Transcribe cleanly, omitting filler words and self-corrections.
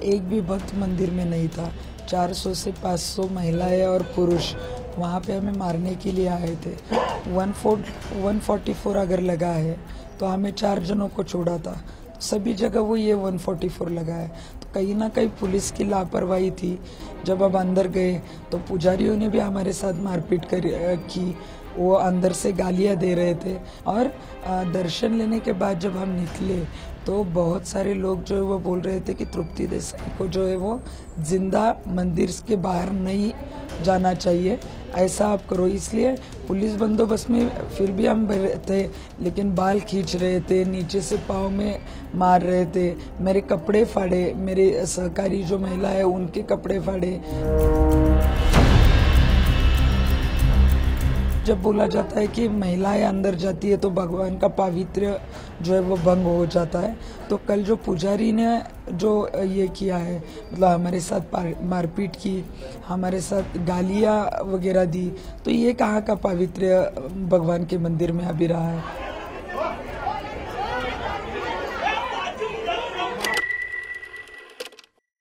एक भी भक्त मंदिर में नहीं था। 400 से 500 महिलाएं और पुरुष वहाँ पे हमें मारने के लिए आए थे। 144 अगर लगा है तो हमें 4 जनों को छोड़ा था। सभी जगह वो ये 144 लगा है, तो कहीं ना कहीं पुलिस की लापरवाही थी। जब अब अंदर गए तो पुजारियों ने भी हमारे साथ मारपीट की। वो अंदर से गालियां दे रहे थे। और दर्शन लेने के बाद जब हम निकले तो बहुत सारे लोग जो है वो बोल रहे थे कि तृप्ति देसाई को जो है वो जिंदा मंदिर के बाहर नहीं जाना चाहिए, ऐसा आप करो। इसलिए पुलिस बंदोबस्त में फिर भी हम थे, लेकिन बाल खींच रहे थे, नीचे से पाँव में मार रहे थे, मेरे कपड़े फाड़े, मेरे सहकारी जो महिला है उनके कपड़े फाड़े। जब बोला जाता है कि महिलाएं अंदर जाती है तो भगवान का पावित्र्य जो है वो भंग हो जाता है, तो कल जो पुजारी ने जो ये किया है, मतलब हमारे साथ मारपीट की, हमारे साथ गालियाँ वगैरह दी, तो ये कहाँ का पावित्र्य भगवान के मंदिर में अभी रहा है।